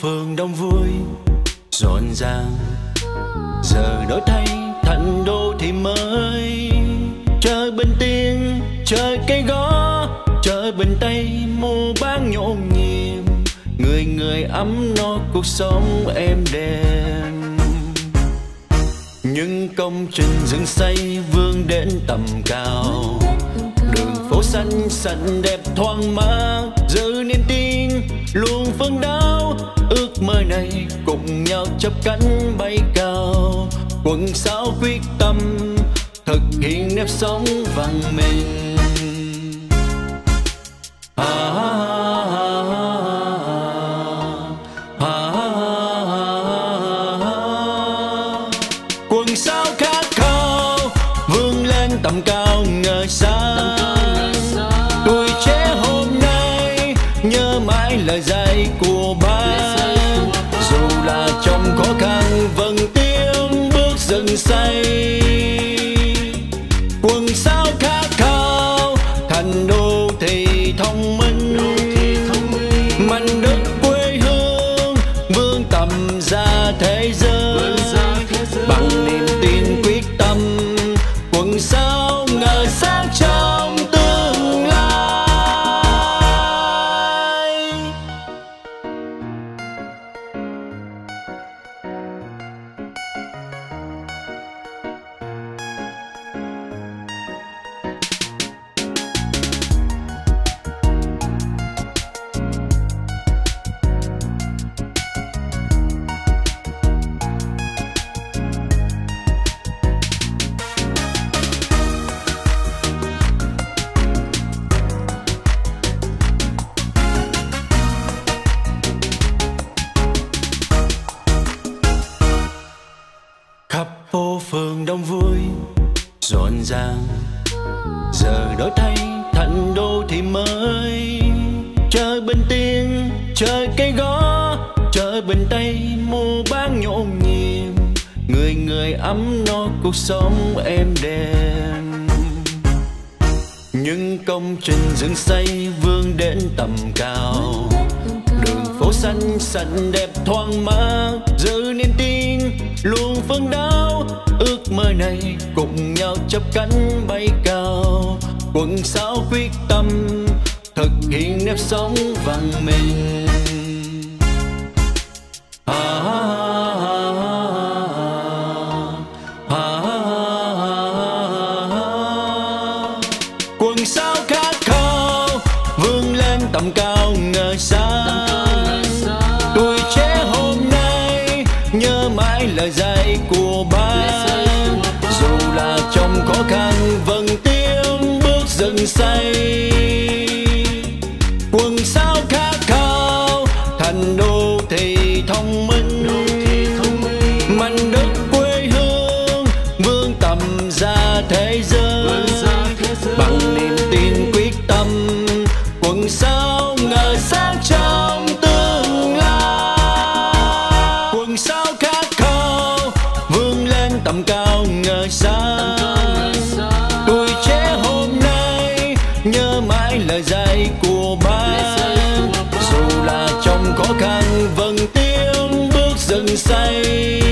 phường đông vui rộn ràng, giờ đổi thay thành đô thị mới. Chợ Bình Tiên, chợ Cây Gó, chợ Bình Tây mua bán nhộn nhịp, người người ấm no cuộc sống êm đềm. Những công trình dựng xây vươn đến tầm cao, đường phố xanh xanh đẹp thoáng mát, giữ niềm tin luôn phấn đấu. Ước mơ này cùng nhau chắp cánh bay cao. Quận 6 quyết tâm thực hiện nếp sống văn minh. Quận 6 khát khao vươn lên tầm cao ngời sáng. Tuổi trẻ hôm nay nhớ mãi lời dạy của Bác, dù là trong khó khăn vẫn tiếng bước dựng xây. Quận 6 khát khao thành đô thị thông minh, mảnh đất quê hương vươn tầm ra thế giới. Bằng niềm tin quyết tâm, quận 6 ngời sáng trong tương lai. Khắp phố phường đông vui rộn ràng, giờ đổi thay thành đô thị mới. Chợ Bình Tiên, chợ Cây Gó, chợ Bình Tây mua bán nhộn nhịp, người người ấm no cuộc sống êm đềm. Những công trình dựng xây vươn đến tầm cao, đường phố xanh xanh đẹp thoáng mát, giữ niềm tin luôn phấn đấu. Ước mơ này cùng nhau chắp cánh bay cao. Quận 6 quyết tâm thực hiện nếp sống văn minh. Quận 6 khát khao vươn lên tầm cao ngời sáng. Tuổi trẻ hôm nay nhớ mãi lời dạy của Bác, dù là trong khó khăn vẫn tiếng bước dựng xây. Quận 6 khát khao thành đô thị thông minh, mảnh đất quê hương vươn tầm ra thế giới. Bằng niềm tin quyết tâm, quận 6 ngời sáng trong tương lai. Quận 6 khát khao vươn lên tầm cao ngời sáng. Tuổi trẻ hôm nay nhớ mãi lời dạy của Bác, dù là trong khó khăn vẫn tiếng bước dựng xây.